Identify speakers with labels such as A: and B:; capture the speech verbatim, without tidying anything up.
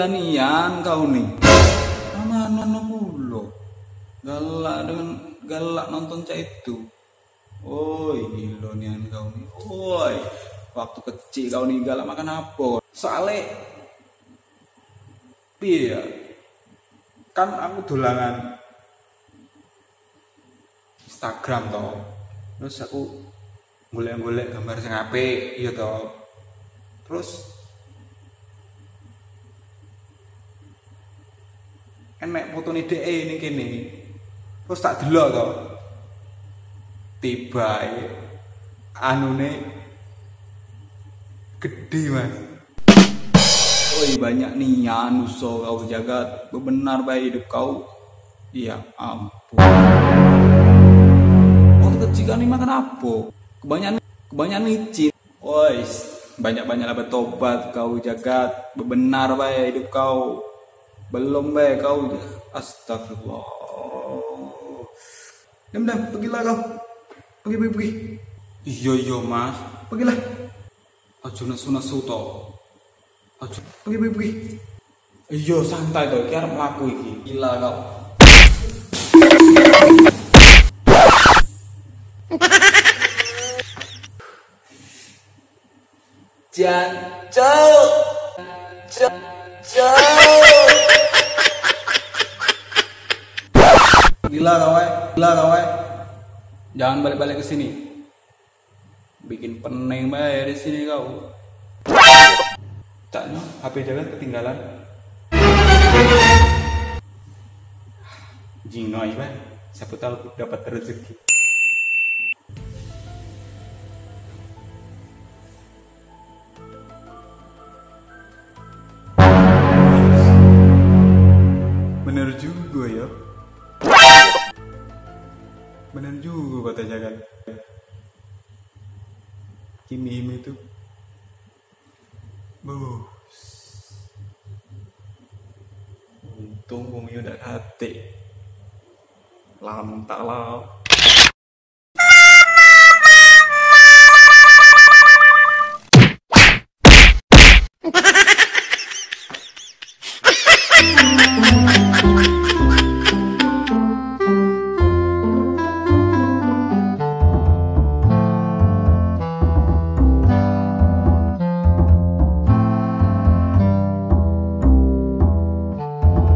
A: beranian kau nih. Aman kulo. Galak dengan galak nonton cah itu. Oi, gilo nian kau nih. Oi, waktu kecil kau nih galak makan apa? Soalnya, piye ya? Kan aku dolanan Instagram toh. Terus aku golek-golek gambar sing apik, iya toh. Terus enek fotone dhek ning kene. Terus tak delok to. Tibae anune gede, Mas. Woi, banyak nih anuso kau jagat. Benar baik hidup kau. Iya, ampun. Waktu kecil kan ini makan apa? Kebanyakan kebanyakan licin. Woi, banyak-banyaklah bertobat kau jagat. Benar baik hidup kau. Belum baik kau. Astagfirullah. Dem-dem, pergilah kau. Pergi, pergi, pergi. Iya, iya, Mas. Pergilah. Aja nesu-nesu to. Aja. Pergi, pergi, pergi. Iya, santai to. Iki arep mlaku iki. Gila kau. Jancuk. Jancuk. Gila kau, eh. Gila kau, eh. Jangan balik-balik ke sini. Bikin pening bae di sini kau. Caknya H P jangan ketinggalan. Jingoy bae. Siapa tahu dapat rezeki. Bener juga ya. Bener juga kata Jagan. Kimi itu bos. Untung bumi udah hati. Lam tak lam.